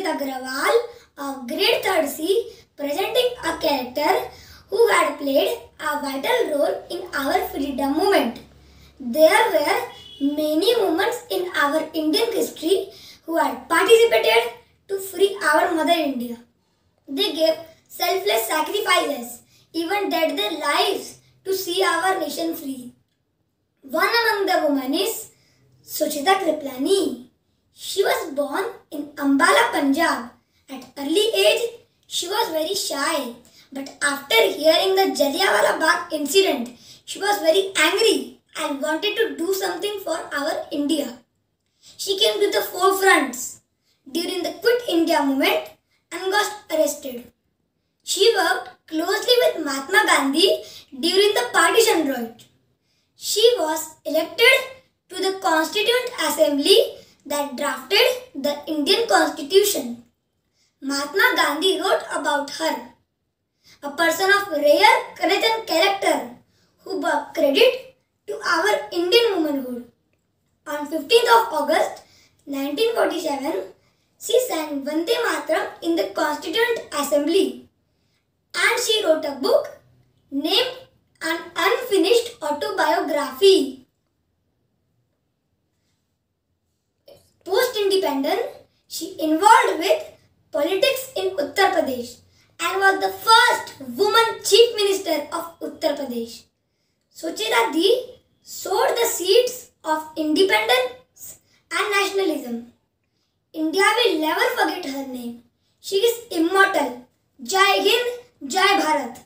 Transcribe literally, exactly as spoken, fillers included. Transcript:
Sucheta Agrawal of grade third C, presenting a character who had played a vital role in our freedom movement. There were many moments in our Indian history who had participated to free our mother India. They gave selfless sacrifices, even dead their lives to see our nation free. One among the women is Sucheta Kriplani. She was born in Ambala, Punjab. At early age, she was very shy. But after hearing the Jallianwala Bagh incident, she was very angry and wanted to do something for our India. She came to the forefronts during the Quit India movement and got arrested. She worked closely with Mahatma Gandhi during the partition drought. She was elected to the Constituent Assembly that drafted the Indian Constitution. Mahatma Gandhi wrote about her, a person of rare courage and character who brought credit to our Indian womanhood. On fifteenth of August nineteen forty-seven, she sang Vande Mataram in the Constituent Assembly, and she wrote a book named An Unfinished Autobiography. Post-independence, she involved with politics in Uttar Pradesh and was the first woman chief minister of Uttar Pradesh. Sucheta Di sowed the seeds of independence and nationalism. India will never forget her name. She is immortal. Jai Hind, Jai Bharat.